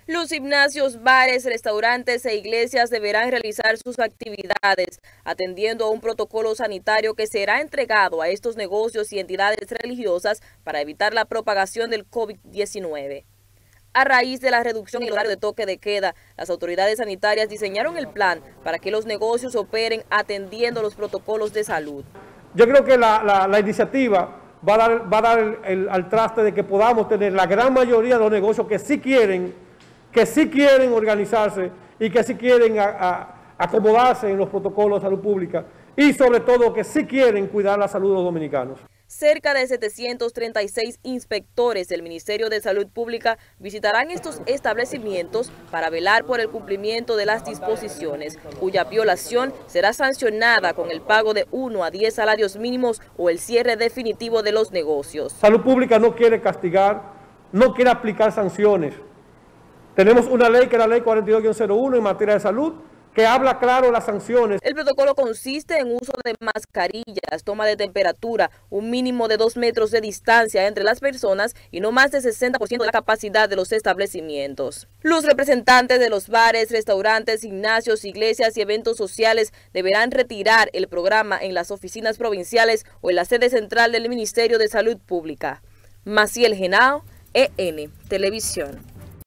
Los gimnasios, bares, restaurantes e iglesias deberán realizar sus actividades atendiendo a un protocolo sanitario que será entregado a estos negocios y entidades religiosas para evitar la propagación del COVID-19. A raíz de la reducción en el horario de toque de queda, las autoridades sanitarias diseñaron el plan para que los negocios operen atendiendo los protocolos de salud. Yo creo que la iniciativa va a dar al traste de que podamos tener la gran mayoría de los negocios que sí quieren organizarse y que sí quieren acomodarse en los protocolos de salud pública y sobre todo que sí quieren cuidar la salud de los dominicanos. Cerca de 736 inspectores del Ministerio de Salud Pública visitarán estos establecimientos para velar por el cumplimiento de las disposiciones, cuya violación será sancionada con el pago de 1 a 10 salarios mínimos o el cierre definitivo de los negocios. Salud Pública no quiere castigar, no quiere aplicar sanciones. Tenemos una ley que es la ley 42-01 en materia de salud, que habla claro las sanciones. El protocolo consiste en uso de mascarillas, toma de temperatura, un mínimo de 2 metros de distancia entre las personas y no más de 60% de la capacidad de los establecimientos. Los representantes de los bares, restaurantes, gimnasios, iglesias y eventos sociales deberán retirar el programa en las oficinas provinciales o en la sede central del Ministerio de Salud Pública. Maciel Genao, EN Televisión.